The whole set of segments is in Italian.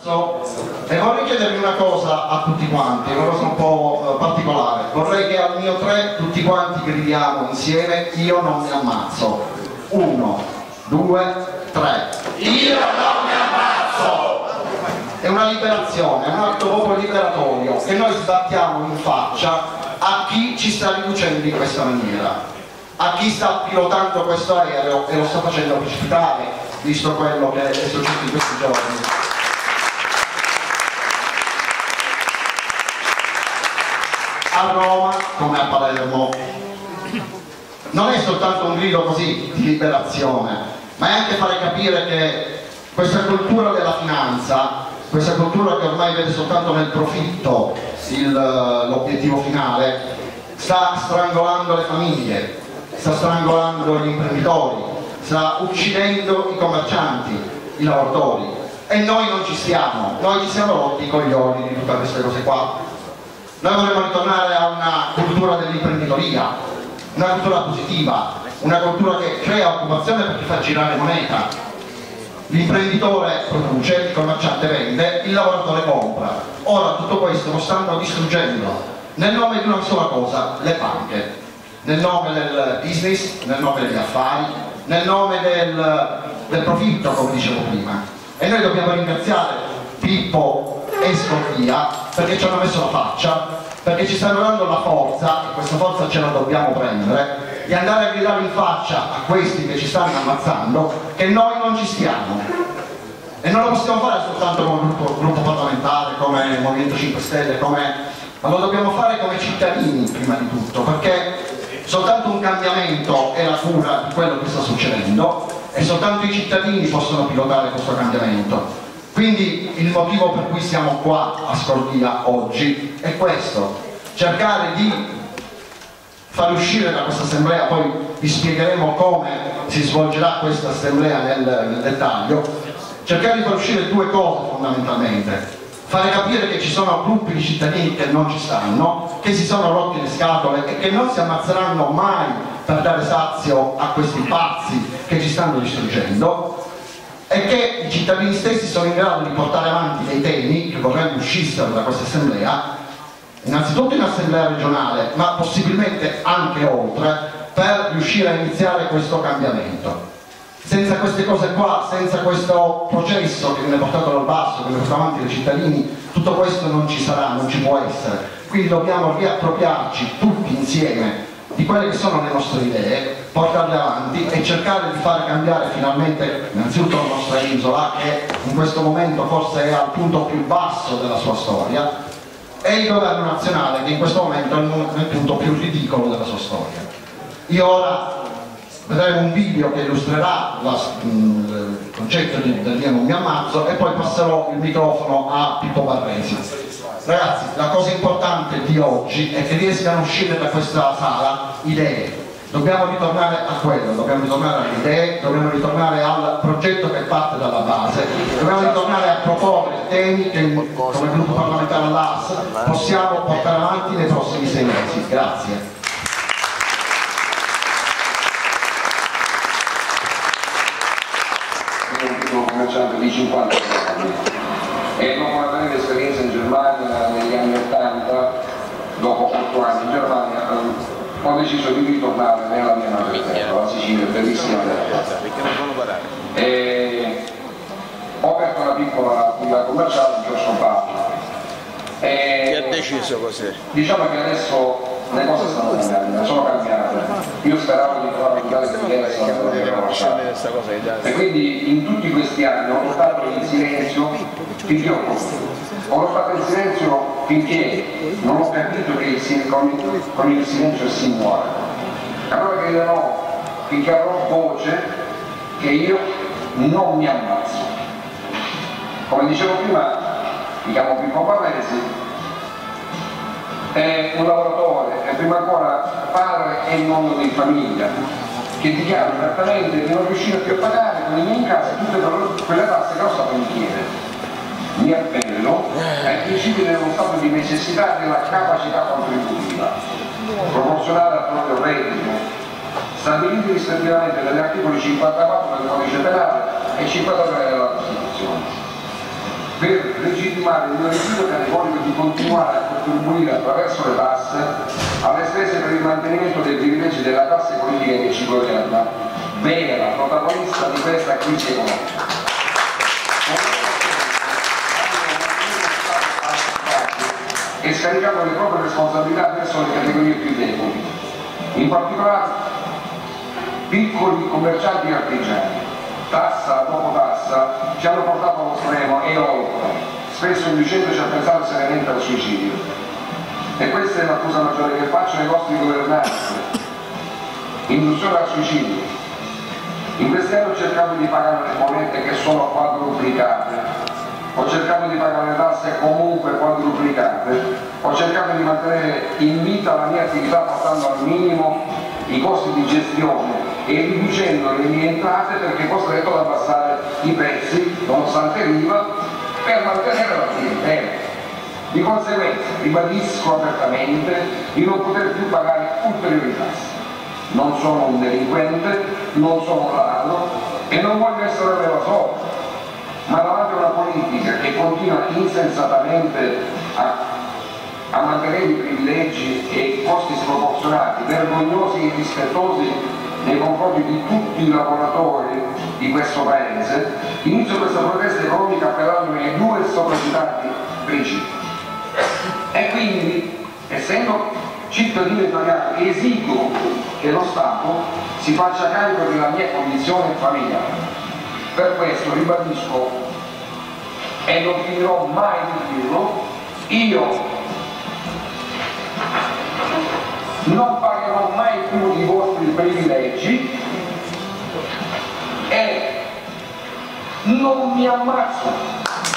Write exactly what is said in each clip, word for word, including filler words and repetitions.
E vorrei chiedervi una cosa a tutti quanti, una cosa un po' particolare. Vorrei che al mio tre tutti quanti gridiamo insieme: io non mi ammazzo. Uno, due, tre. Io non mi ammazzo! È una liberazione, è un atto proprio liberatorio che noi sbattiamo in faccia a chi ci sta riducendo in questa maniera, a chi sta pilotando questo aereo e lo sta facendo precipitare, visto quello che è successo in questi giorni. A Roma come a Palermo non è soltanto un grido così di liberazione, ma è anche fare capire che questa cultura della finanza, questa cultura che ormai vede soltanto nel profitto l'obiettivo finale, sta strangolando le famiglie, sta strangolando gli imprenditori, sta uccidendo i commercianti, i lavoratori, e noi non ci stiamo, noi ci siamo rotti i coglioni di tutte queste cose qua. Noi vorremmo ritornare a una cultura dell'imprenditoria, una cultura positiva, una cultura che crea occupazione perché fa girare moneta. L'imprenditore produce, il commerciante vende, il lavoratore compra. Ora tutto questo lo stanno distruggendo nel nome di una sola cosa: le banche, nel nome del business, nel nome degli affari, nel nome del, del profitto, come dicevo prima. E noi dobbiamo ringraziare Pippo e Scorbia perché ci hanno messo la faccia, perché ci stanno dando la forza, e questa forza ce la dobbiamo prendere, di andare a gridare in faccia a questi che ci stanno ammazzando che noi non ci stiamo. E non lo possiamo fare soltanto come gruppo, gruppo parlamentare, come Movimento cinque Stelle, come... ma lo dobbiamo fare come cittadini prima di tutto, perché soltanto un cambiamento è la cura di quello che sta succedendo e soltanto i cittadini possono pilotare questo cambiamento. Quindi il motivo per cui siamo qua a Scorbia oggi è questo: cercare di far uscire da questa assemblea, poi vi spiegheremo come si svolgerà questa assemblea nel, nel dettaglio, cercare di far uscire due cose fondamentalmente: fare capire che ci sono gruppi di cittadini che non ci stanno, che si sono rotti le scatole e che non si ammazzeranno mai per dare sazio a questi pazzi che ci stanno distruggendo, e che i cittadini stessi sono in grado di portare avanti dei temi che vorremmo uscissero da questa assemblea, innanzitutto in assemblea regionale, ma possibilmente anche oltre, per riuscire a iniziare questo cambiamento. Senza queste cose qua, senza questo processo che viene portato dal basso, che viene portato avanti dai cittadini, tutto questo non ci sarà, non ci può essere. Quindi dobbiamo riappropriarci tutti insieme di quelle che sono le nostre idee, portarle avanti e cercare di fare cambiare finalmente innanzitutto la nostra isola, che in questo momento forse è al punto più basso della sua storia, e il governo nazionale, che in questo momento è nel punto più ridicolo della sua storia. Io ora vedremo un video che illustrerà la, il concetto di, del Io non mi ammazzo, e poi passerò il microfono a Pippo Barresi. Ragazzi, la cosa importante di oggi è che riescano a uscire da questa sala idee. Dobbiamo ritornare a quello, dobbiamo ritornare alle idee, dobbiamo ritornare al progetto che parte dalla base, dobbiamo ritornare a proporre temi che come gruppo parlamentare all'A S possiamo portare avanti nei prossimi sei mesi. Grazie. Io sono un piccolo commerciante di cinquanta anni e dopo una breve esperienza in Germania negli anni ottanta, dopo otto anni in Germania, ho deciso di ritornare nella mia madrepatria, la Sicilia, bellissima terra. E ho aperto una piccola attività commerciale in Chiosco Paolo. Chi ha deciso così? Diciamo che adesso le cose stanno cambiando, sono cambiate. Io speravo di trovare un grande diverso da quello che avevo lasciato. E quindi in tutti questi anni ho lottato in silenzio finché ho potuto. Ho lottato in silenzio finché non ho capito che il, con, con il silenzio si muore. Allora griderò finché avrò voce che io non mi ammazzo. Come dicevo prima, mi chiamo Pippo Barresi, è un lavoratore e prima ancora padre e nonno di famiglia, che dichiara apertamente di non riuscire più a pagare con i miei incassi tutte quelle tasse che ho stato in chiede. Mi appello ai principi dello stato di necessità della capacità contributiva, proporzionale al proprio reddito, stabiliti rispettivamente dagli articoli cinquantaquattro del codice penale e cinquantatré della Costituzione. per legittimare il mio requisito categorico di continuare a contribuire attraverso le tasse alle spese per il mantenimento dei privilegi della classe politica che ci governa, vera protagonista di questa crisi economica. E scaricando le proprie responsabilità verso le categorie più deboli, in particolare piccoli commercianti e artigiani. Tassa dopo tassa ci hanno portato allo stremo e oltre, spesso inducendoci a pensare seriamente al suicidio. E questa è l'accusa maggiore che faccio ai vostri governanti: induzione al suicidio. In questi anni ho cercato di pagare le monete che sono quadruplicate, ho cercato di pagare le tasse comunque quadruplicate, ho cercato di mantenere in vita la mia attività portando al minimo i costi di gestione e riducendo le mie entrate perché costretto ad abbassare i prezzi, nonostante l'I V A, per mantenere la clientela. Di conseguenza ribadisco apertamente di non poter più pagare ulteriori tasse. Non sono un delinquente, non sono un ladro e non voglio essere l'evasore, ma davanti a una politica che continua insensatamente a, a mantenere i privilegi e i costi sproporzionati, vergognosi e irrispettosi nei confronti di tutti i lavoratori di questo Paese, inizio questa protesta economica appellandomi ai due sopracitati principi. E quindi, essendo cittadino italiano, esigo che lo Stato si faccia carico della mia condizione familiare. Per questo ribadisco, e non finirò mai di dirlo, io non pagherò mai più i vostri privilegi e non mi ammazzo.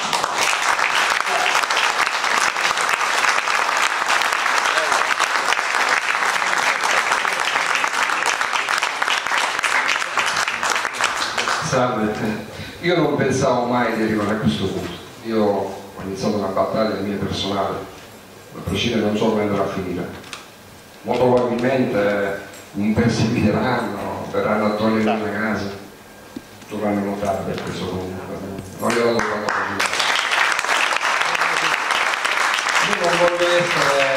Salve, io non pensavo mai di arrivare a questo punto. Io ho iniziato una battaglia mia personale, a prescindere non so come andrà a finire. Molto probabilmente mi perseguiteranno, verranno a togliere la casa, dovranno notare per questo punto. Non gli ho dato qualcosa di io non voglio essere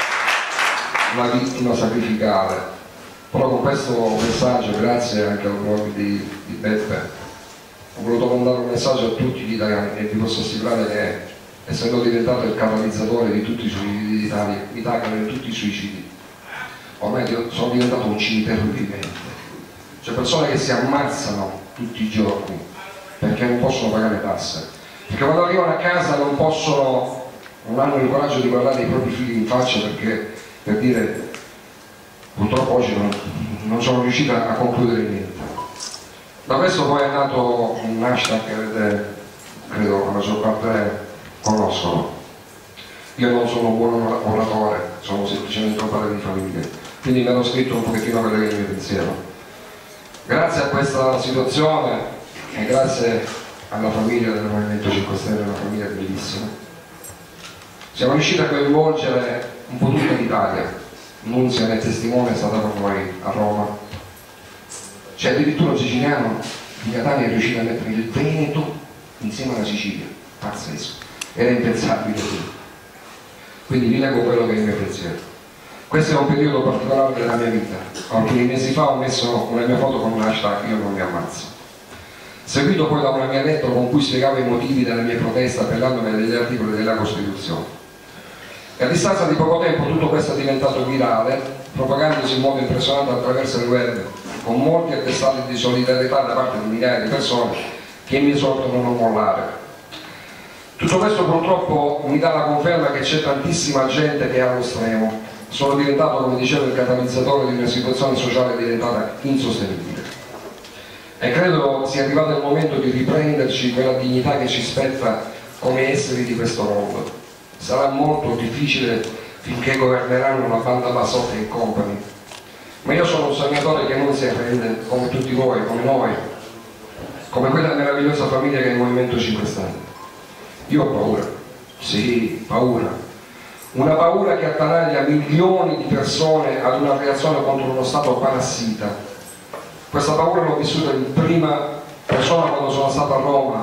una vittima sacrificale. Però con questo messaggio, grazie anche al blog di, di Beppe, ho voluto mandare un messaggio a tutti gli italiani e vi posso assicurare che, essendo diventato il catalizzatore di tutti i suicidi d'Italia, l'Italia e tutti i suicidi, ormai sono diventato un cimitero vivente. C'è persone che si ammazzano tutti i giorni perché non possono pagare le tasse, perché quando arrivano a casa non possono, non hanno il coraggio di guardare i propri figli in faccia perché, per dire, purtroppo oggi non, non sono riuscito a concludere niente. Da questo poi è nato un hashtag che avete, credo la maggior parte conoscono. Io non sono un buon oratore, sono semplicemente un padre di famiglia, quindi mi hanno scritto un pochettino quello che è il mio pensiero. Grazie a questa situazione e grazie alla famiglia del Movimento cinque Stelle, una famiglia bellissima, siamo riusciti a coinvolgere un po' tutta l'Italia. Nunzia ne è testimone, è stata con noi a Roma. C'è addirittura un siciliano di Catania è riuscito a mettere il Veneto insieme alla Sicilia, pazzesco, era impensabile. Quindi vi leggo quello che è il mio pensiero. Questo è un periodo particolare della mia vita. Alcuni mesi fa ho messo una mia foto con un hashtag "Io non mi ammazzo", seguito poi da una mia lettera con cui spiegavo i motivi della mia protesta appellandomi degli articoli della Costituzione. E a distanza di poco tempo tutto questo è diventato virale, propagandosi in modo impressionante attraverso il web, con molti attestati di solidarietà da parte di migliaia di persone che mi esortano a non mollare. Tutto questo purtroppo mi dà la conferma che c'è tantissima gente che è allo stremo. Sono diventato, come dicevo, il catalizzatore di una situazione sociale diventata insostenibile. E credo sia arrivato il momento di riprenderci quella dignità che ci spetta come esseri di questo mondo. Sarà molto difficile finché governeranno la banda Bassotti e compagni, ma io sono un sognatore che non si arrende, come tutti voi, come noi, come quella meravigliosa famiglia che è il Movimento cinque Stelle. Io ho paura, sì, paura, una paura che attanaglia milioni di persone ad una reazione contro uno Stato parassita. Questa paura l'ho vissuta in prima persona quando sono stato a Roma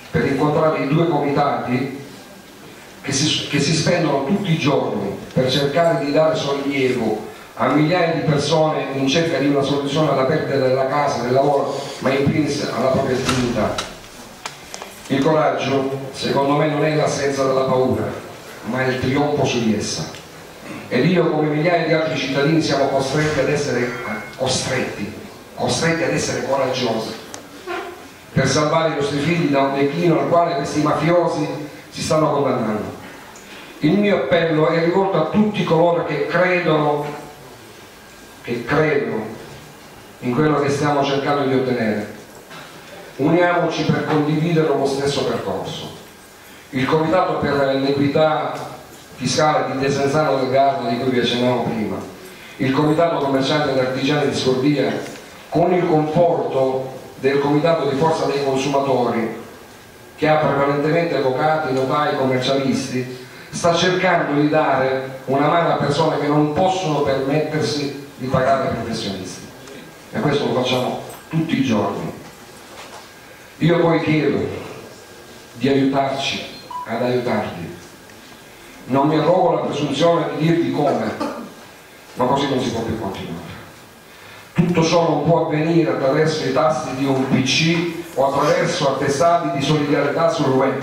per incontrare i due comitati che si, che si spendono tutti i giorni per cercare di dare sollievo a migliaia di persone in cerca di una soluzione alla perdita della casa, del lavoro, ma in primis alla propria dignità. Il coraggio, secondo me, non è l'assenza della paura, ma è il trionfo su di essa. Ed io, come migliaia di altri cittadini, siamo costretti ad essere costretti, costretti ad essere coraggiosi per salvare i nostri figli da un declino al quale questi mafiosi si stanno condannando. Il mio appello è rivolto a tutti coloro che credono, che credono in quello che stiamo cercando di ottenere. Uniamoci per condividere lo stesso percorso. Il Comitato per l'Equità Fiscale di Desenzano del Garda, di cui vi accennavo prima, il Comitato Commercianti ed Artigiani di Scordia, con il conforto del Comitato di Forza dei Consumatori, che ha prevalentemente avvocati, notai, commercialisti, sta cercando di dare una mano a persone che non possono permettersi di pagare professionisti, e questo lo facciamo tutti i giorni. Io poi chiedo di aiutarci ad aiutarli. Non mi arrogo la presunzione di dirvi come, ma così non si può più continuare. Tutto ciò non può avvenire attraverso i tasti di un P C o attraverso attestati di solidarietà sul web.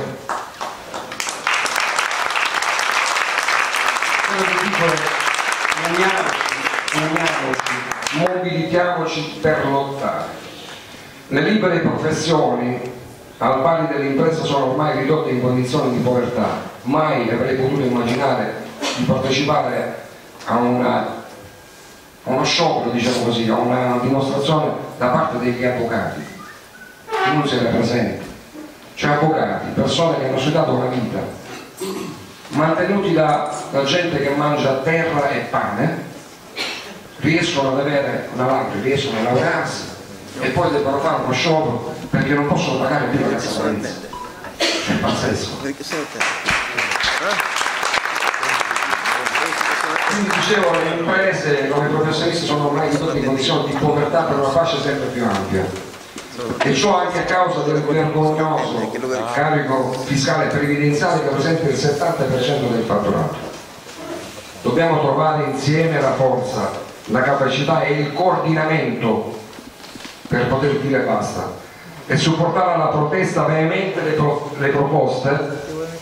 Quello che dico è: uniamoci, uniamoci, mobilitiamoci per lottare. Le libere professioni, al pari delle imprese, sono ormai ridotte in condizioni di povertà. Mai avrei potuto immaginare di partecipare a, una, a uno sciopero, diciamo così, a una dimostrazione da parte degli avvocati. Chi non se ne presenta, cioè avvocati, persone che hanno studiato una vita, mantenuti da, da gente che mangia terra e pane, riescono ad avere una laurea, riescono a laurearsi e poi devono fare uno sciopero perché non possono pagare più la casa parenza. È pazzesco. Quindi dicevo, le imprese come professionisti sono ormai ridotte in condizioni di povertà per una fascia sempre più ampia, e ciò anche a causa del vergognoso carico fiscale previdenziale che rappresenta il settanta per cento del fatturato. Dobbiamo trovare insieme la forza, la capacità e il coordinamento per poter dire basta e supportare alla protesta veemente le, pro le proposte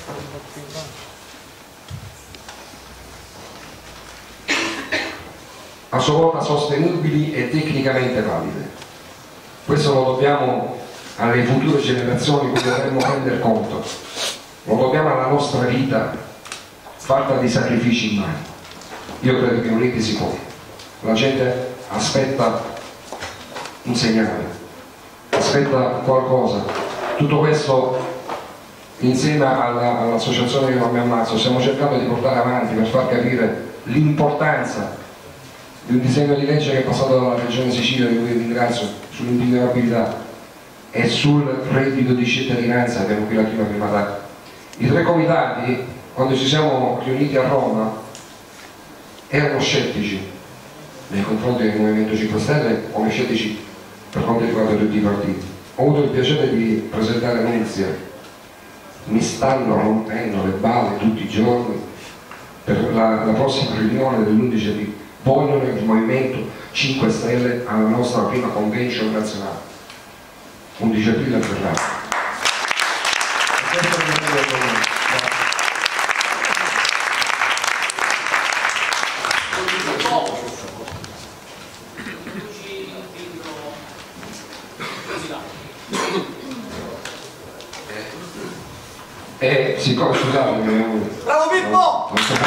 a sua volta sostenibili e tecnicamente valide. Questo lo dobbiamo alle future generazioni, cui dovremmo rendere conto, lo dobbiamo alla nostra vita fatta di sacrifici immani. Io credo che uniti si può. La gente aspetta un segnale, aspetta qualcosa. Tutto questo insieme all'associazione alla Io non mi ammazzo stiamo cercando di portare avanti per far capire l'importanza di un disegno di legge che è passato dalla Regione Sicilia, di cui vi ringrazio, sull'impiegabilità e sul reddito di cittadinanza, che è qui la prima firmataria. I tre comitati, quando ci siamo riuniti a Roma, erano scettici nei confronti del Movimento cinque Stelle, come scettici per quanto riguarda tutti i partiti. Ho avuto il piacere di presentare Nunzia. Mi stanno rompendo le balle tutti i giorni per la, la prossima riunione dell'undici aprile. Vogliono il Movimento cinque Stelle alla nostra prima convention nazionale. undici aprile a Ferrara. E siccome, scusatemi, bravo Pippo!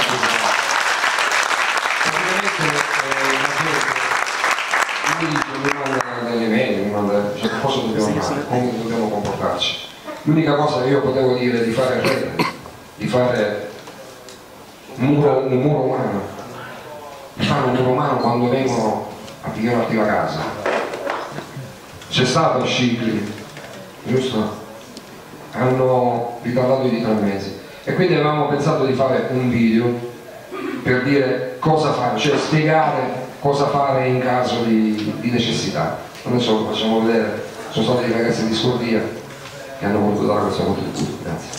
Mi manda delle mail, mi manda, cioè cosa dobbiamo fare, come dobbiamo comportarci. L'unica cosa che io potevo dire è di fare rete, di fare un muro, un muro umano, di fare un muro umano quando vengono a pigliarti la casa. C'è stato il Scicli, giusto? Hanno ritardato di tre mesi e quindi avevamo pensato di fare un video per dire cosa fare, cioè spiegare cosa fare in caso di, di necessità. Adesso lo facciamo vedere. Sono stati i ragazzi di Scordia che che hanno voluto dare questo contributo. Grazie.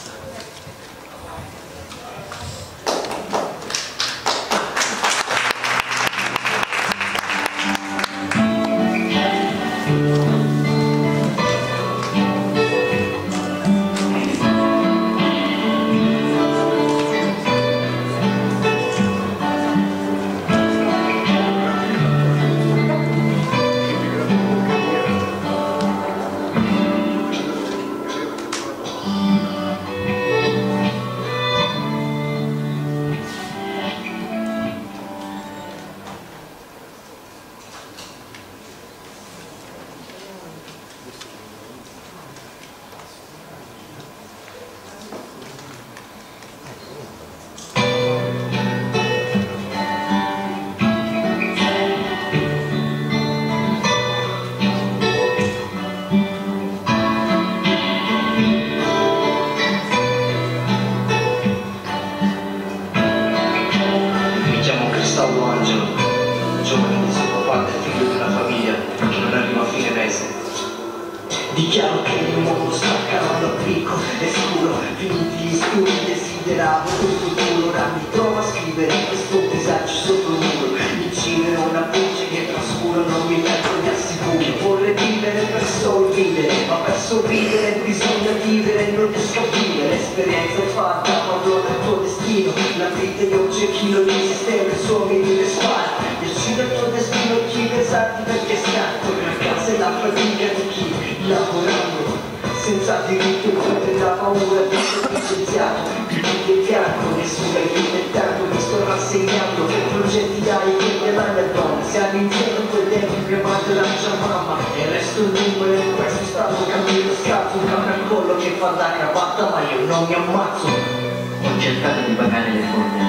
Dichiaro che il mondo sta calando a picco e scuro, finiti gli studi desideravo un futuro, ora mi trovo a scrivere questo disagio sotto il muro, incidere una voce che trascuro, non mi metto di assicuro, vorrei vivere per sorridere, ma per sorridere bisogna vivere, non riesco a vivere, l'esperienza è fatta, ma non è il tuo destino, la vita è un cecchino di sistema, suoni di le spalle, decide il tuo destino, chi pesarti perché scatto, la casa e la fatica di chi lavorando senza diritto e la paura di essere licenziato, di bianco, nessuno è diventato, mi sto rassegnando, che progetti hai che la mia donna, siamo insieme in quel tempo, mia madre lancia mamma e resto un numero in questo stato, cammino scalzo, un capo al collo che fa da cravatta, ma io non mi ammazzo. Ho cercato di pagare le forme,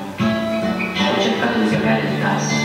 ho cercato di pagare le tasse,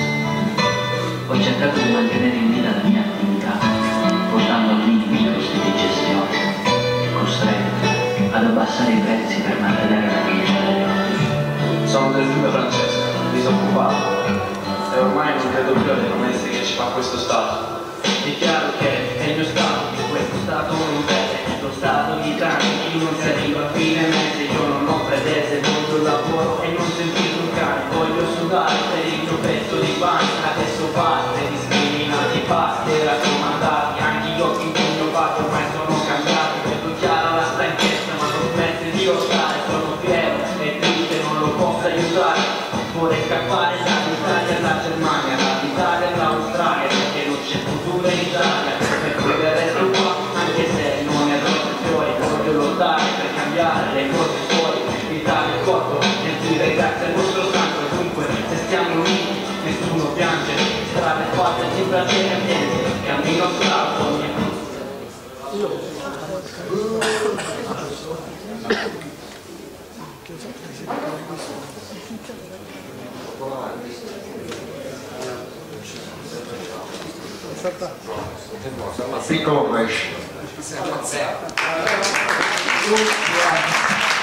ho cercato di mantenere in vita la mia attività, portando al minimo i costi di gestione, costretto ad abbassare i prezzi per mantenere la vita. Sono del Fiume Francesco, disoccupato, e ormai non credo più alle promesse che ci fa questo Stato. Dichiaro che è il mio stato, che questo stato non vede, lo stato di tanti, chi non si arriva a fine mese, io non ho pretese, molto lavoro e non sentito un cane, voglio sudare per il mio pezzo di pane, adesso basta, discriminati, basta, raccomandati, anche gli occhi in cui ho fatto ormai sono cambiati, vedo chiara la stanchezza ma non smette di lottare, sono fiero e triste, non lo posso aiutare, vorrei scappare dall'Italia alla Germania, dall'Italia all'Australia, perché non c'è futuro in Italia, per cui resto qua, anche se non è rotto fiori, voglio lottare per cambiare le cose fuori, l'Italia è corpo, nel cui ragazzi è il vostro sangue, dunque se stiamo uniti, nessuno piange, strade fatte di piacere ambiente, cammino strano, piccolo pesce.